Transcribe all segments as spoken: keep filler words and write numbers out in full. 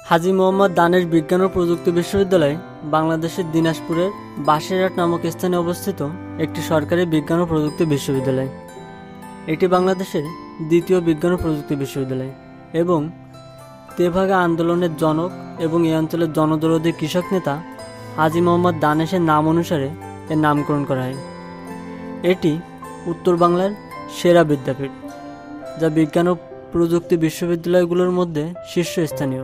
হাজী মোহাম্মদ দানেশ বিজ্ঞান ও প্রযুক্তি বিশ্ববিদ্যালয় বাংলাদেশের দিনাজপুরের বাসেরহাট নামক স্থানে অবস্থিত একটি সরকারি বিজ্ঞান ও প্রযুক্তি বিশ্ববিদ্যালয়। এটি বাংলাদেশের দ্বিতীয় বিজ্ঞান ও প্রযুক্তি বিশ্ববিদ্যালয় এবং তেভাগা আন্দোলনের জনক এবং এই অঞ্চলের জনদরদী কৃষক নেতা হাজী মোহাম্মদ দানেশের নাম অনুসারে এর নামকরণ করা হয়। এটি উত্তর বাংলার সেরা বিদ্যাপীঠ, যা বিজ্ঞান ও প্রযুক্তি বিশ্ববিদ্যালয়গুলোর মধ্যে শীর্ষস্থানীয়।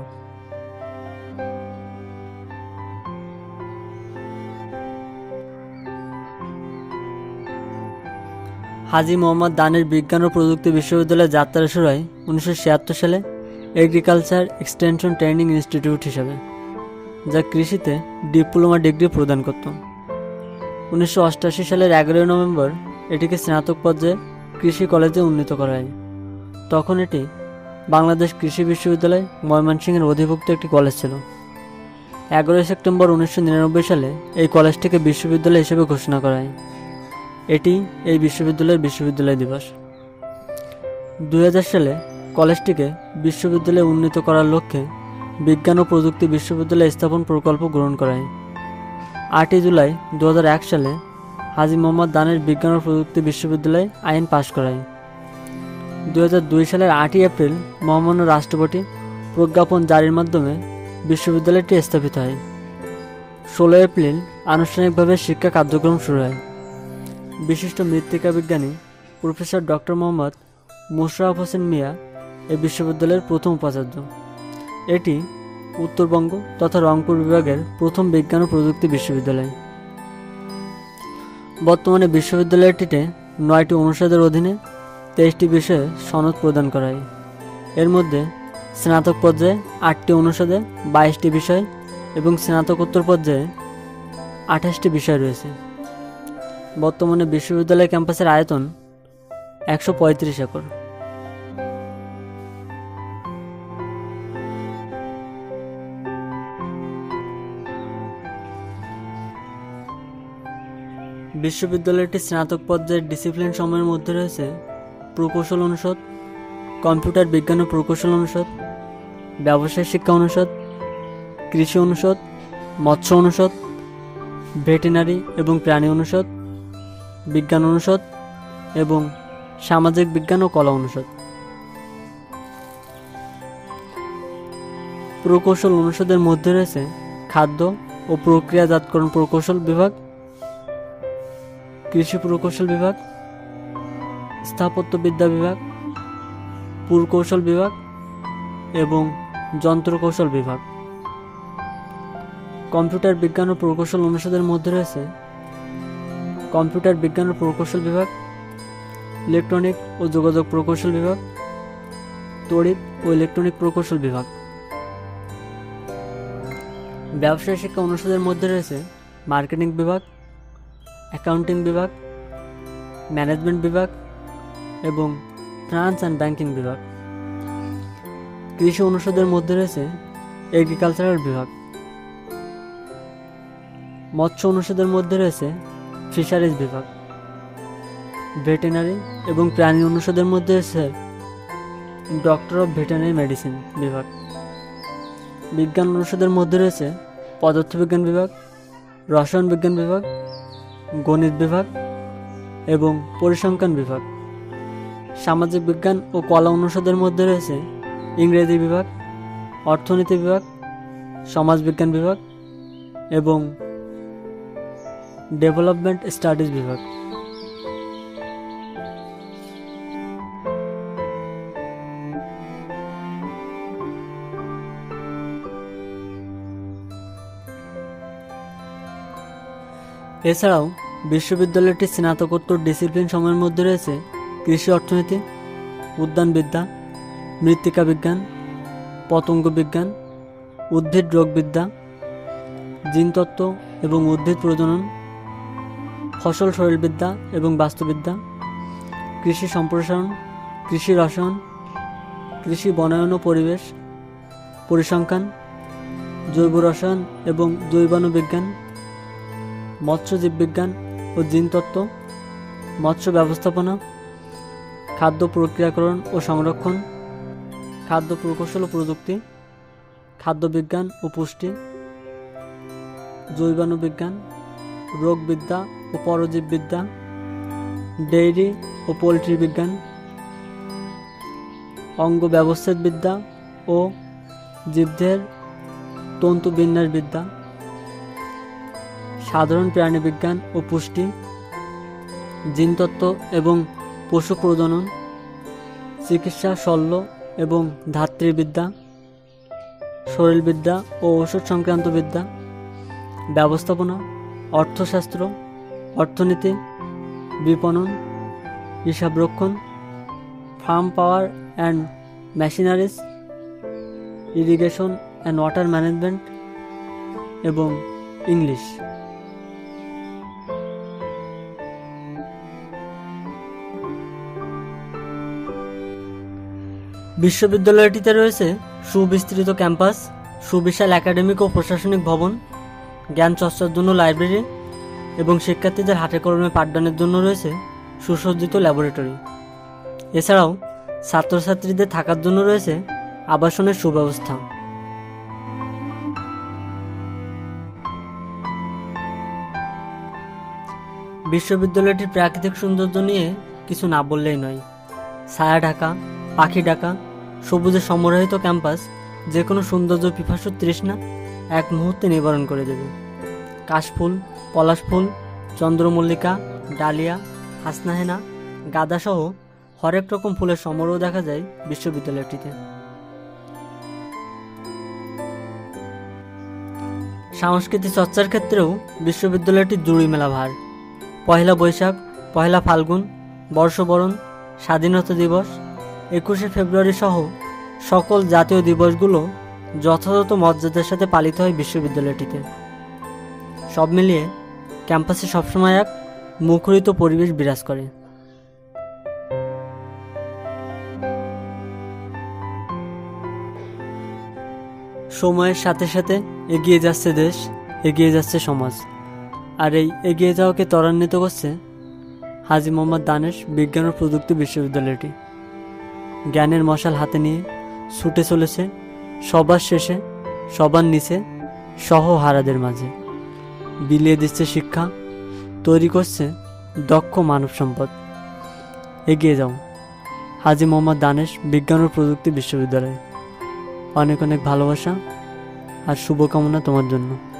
হাজী মোহাম্মদ দানেশ বিজ্ঞান ও প্রযুক্তি বিশ্ববিদ্যালয়ের যাত্রা শুরু হয় উনিশশো ছিয়াত্তর সালে এগ্রিকালচার এক্সটেনশন ট্রেনিং ইনস্টিটিউট হিসাবে, যা কৃষিতে ডিপ্লোমা ডিগ্রি প্রদান করত। উনিশশো অষ্টাশি সালের এগারোই নভেম্বর এটিকে স্নাতক পর্যায়ে কৃষি কলেজে উন্নীত করা হয়। তখন এটি বাংলাদেশ কৃষি বিশ্ববিদ্যালয় ময়মনসিংহের অধিভুক্ত একটি কলেজ ছিল। এগারোই সেপ্টেম্বর উনিশশো নিরানব্বই সালে এই কলেজটিকে বিশ্ববিদ্যালয় হিসেবে ঘোষণা করা হয়। এটি এই বিশ্ববিদ্যালয়ের বিশ্ববিদ্যালয় দিবস। দুই হাজার সালে কলেজটিকে বিশ্ববিদ্যালয়ে উন্নীত করার লক্ষ্যে বিজ্ঞান ও প্রযুক্তি বিশ্ববিদ্যালয় স্থাপন প্রকল্প গ্রহণ করা হয়। আটই জুলাই দু হাজার এক সালে হাজী মোহাম্মদ দানেশ বিজ্ঞান ও প্রযুক্তি বিশ্ববিদ্যালয় আইন পাশ করা হয়। দুই হাজার দুই সালের আটই এপ্রিল মহামান্য রাষ্ট্রপতি প্রজ্ঞাপন জারির মাধ্যমে বিশ্ববিদ্যালয়টি স্থাপিত হয়। ষোলো এপ্রিল আনুষ্ঠানিকভাবে শিক্ষা কার্যক্রম শুরু হয়। বিশিষ্ট মৃত্তিকা বিজ্ঞানী প্রফেসর ডক্টর মোহাম্মদ মোশাররফ হোসেন মিয়া এই বিশ্ববিদ্যালয়ের প্রথম উপাচার্য। এটি উত্তরবঙ্গ তথা রংপুর বিভাগের প্রথম বিজ্ঞান ও প্রযুক্তি বিশ্ববিদ্যালয়। বর্তমানে বিশ্ববিদ্যালয়টিতে নয়টি অনুষদের অধীনে তেইশটি বিষয়ে সনদ প্রদান করা হয়। এর মধ্যে স্নাতক পর্যায়ে আটটি অনুষদে বাইশটি বিষয় এবং স্নাতকোত্তর পর্যায়ে আঠাশটি বিষয় রয়েছে। বর্তমানে বিশ্ববিদ্যালয় ক্যাম্পাসের আয়তন একশো পঁয়ত্রিশ একর। বিশ্ববিদ্যালয়টি স্নাতক পর্যায়ের ডিসিপ্লিন সময়ের মধ্যে রয়েছে প্রকৌশল অনুষদ, কম্পিউটার বিজ্ঞান ও প্রকৌশল অনুষদ, ব্যবসায় শিক্ষা অনুষদ, কৃষি অনুষদ, মৎস্য অনুষদ, ভেটেরিনারি এবং প্রাণী অনুষদ, বিজ্ঞান অনুষদ এবং সামাজিক বিজ্ঞান ও কলা অনুষদ। প্রকৌশল অনুষদের মধ্যে রয়েছে খাদ্য ও প্রক্রিয়াজাতকরণ প্রকৌশল বিভাগ, কৃষি প্রকৌশল বিভাগ, স্থাপত্যবিদ্যা বিভাগ, পুরকৌশল বিভাগ এবং যন্ত্রকৌশল বিভাগ। কম্পিউটার বিজ্ঞান ও প্রকৌশল অনুষদের মধ্যে রয়েছে কম্পিউটার বিজ্ঞান ও প্রকৌশল বিভাগ, ইলেকট্রনিক ও যোগাযোগ প্রকৌশল বিভাগ, তড়িৎ ও ইলেকট্রনিক প্রকৌশল বিভাগ। ব্যবসায় শিক্ষা অনুষদের মধ্যে রয়েছে মার্কেটিং বিভাগ, অ্যাকাউন্টিং বিভাগ, ম্যানেজমেন্ট বিভাগ এবং ফিনান্স অ্যান্ড ব্যাংকিং বিভাগ। কৃষি অনুষদের মধ্যে রয়েছে এগ্রিকালচারাল বিভাগ। মৎস্য অনুষদের মধ্যে রয়েছে ফিশারিজ বিভাগ। ভেটেরিনারি এবং প্রাণী অনুষদের মধ্যে রয়েছে ডক্টর অফ ভেটেরিনারি মেডিসিন বিভাগ। বিজ্ঞান অনুষদের মধ্যে রয়েছে পদার্থবিজ্ঞান বিভাগ, রসায়ন বিজ্ঞান বিভাগ, গণিত বিভাগ এবং পরিসংখ্যান বিভাগ। সামাজিক বিজ্ঞান ও কলা অনুষদের মধ্যে রয়েছে ইংরেজি বিভাগ, অর্থনীতি বিভাগ, সমাজবিজ্ঞান বিভাগ এবং ডেভেলপমেন্ট স্টাডিজ বিভাগ। এছাড়াও বিশ্ববিদ্যালয়টির স্নাতকোত্তর ডিসিপ্লিন সময়ের মধ্যে রয়েছে কৃষি অর্থনীতি, উদ্যানবিদ্যা, মৃত্তিকা বিজ্ঞান, পতঙ্গ বিজ্ঞান, উদ্ভিদ রোগবিদ্যা, জিনতত্ত্ব এবং উদ্ভিদ প্রজনন, ফসল শরীরবিদ্যা এবং বাস্তুবিদ্যা, কৃষি সম্প্রসারণ, কৃষি রসায়ন, কৃষি বনায়ন ও পরিবেশ, পরিসংখ্যান, জৈব রসায়ন এবং জৈবাণু বিজ্ঞান, মৎস্যজীব বিজ্ঞান ও জিনতত্ত্ব, মৎস্য ব্যবস্থাপনা, খাদ্য প্রক্রিয়াকরণ ও সংরক্ষণ, খাদ্য প্রকৌশল ও প্রযুক্তি, খাদ্যবিজ্ঞান ও পুষ্টি, জৈবাণুবিজ্ঞান, রোগবিদ্যা ও পরজীববিদ্যা, ডেইরি ও পোলট্রি বিজ্ঞান, অঙ্গ ব্যবচ্ছেদবিদ্যা ও জীবদের তন্তুবিন্যাসবিদ্যা, সাধারণ প্রাণীবিজ্ঞান ও পুষ্টি, জিনতত্ত্ব এবং পশু প্রজনন, চিকিৎসা শল্য এবং ধাত্রীবিদ্যা, শরীরবিদ্যা ও ওষুধ সংক্রান্ত বিদ্যা, ব্যবস্থাপনা, অর্থশাস্ত্র, অর্থনীতি, বিপণন, হিসাবরক্ষণ, farm power and machineries, irrigation and water management এবং ইংলিশ। বিশ্ববিদ্যালয়টিতে রয়েছে সুবিস্তৃত ক্যাম্পাস, সুবিশাল একাডেমিক ও প্রশাসনিক ভবন, জ্ঞান চর্চার জন্য লাইব্রেরি এবং শিক্ষার্থীদের হাতে কলমে পাঠদানের জন্য রয়েছে সুসজ্জিত ল্যাবরেটরি। এছাড়াও ছাত্রছাত্রীদের থাকার জন্য রয়েছে আবাসনের সুব্যবস্থা। বিশ্ববিদ্যালয়টির প্রাকৃতিক সৌন্দর্য নিয়ে কিছু না বললেই নয়। ছায়া ঢাকা, পাখি ডাকা, সবুজে সমারোহিত ক্যাম্পাস যে কোনো সৌন্দর্য পিপাসু তৃষ্ণা এক মুহূর্তে নিবারণ করে দেবে। কাশফুল, পলাশ ফুল, চন্দ্রমল্লিকা, ডালিয়া, হাসনাহেনা, গাঁদাসহ হরেক রকম ফুলের সমারোহ দেখা যায় বিশ্ববিদ্যালয়টিতে। সংস্কৃতি চর্চার ক্ষেত্রেও বিশ্ববিদ্যালয়টির জুড়ি মেলা ভার। পয়লা বৈশাখ, পয়লা ফাল্গুন, বর্ষবরণ, স্বাধীনতা দিবস, একুশে ফেব্রুয়ারি সহ সকল জাতীয় দিবসগুলো যথাযথ মর্যাদার সাথে পালিত হয় বিশ্ববিদ্যালয়টিতে। সব মিলিয়ে ক্যাম্পাসে সবসময় এক মুখরিত পরিবেশ বিরাজ করে। সময়ের সাথে সাথে এগিয়ে যাচ্ছে দেশ, এগিয়ে যাচ্ছে সমাজ, আর এই এগিয়ে যাওয়াকে ত্বরান্বিত করছে হাজী মোহাম্মদ দানেশ বিজ্ঞান ও প্রযুক্তি বিশ্ববিদ্যালয়টি। জ্ঞানের মশাল হাতে নিয়ে ছুটে চলেছে সবার শেষে, সবার নিচে, সহহারাদের মাঝে। বিলিয়ে দিচ্ছে শিক্ষা, তৈরি করছে দক্ষ মানব সম্পদ। এগিয়ে যাও হাজী মোহাম্মদ দানেশ বিজ্ঞান ও প্রযুক্তি বিশ্ববিদ্যালয়। অনেক অনেক ভালোবাসা আর শুভকামনা তোমার জন্য।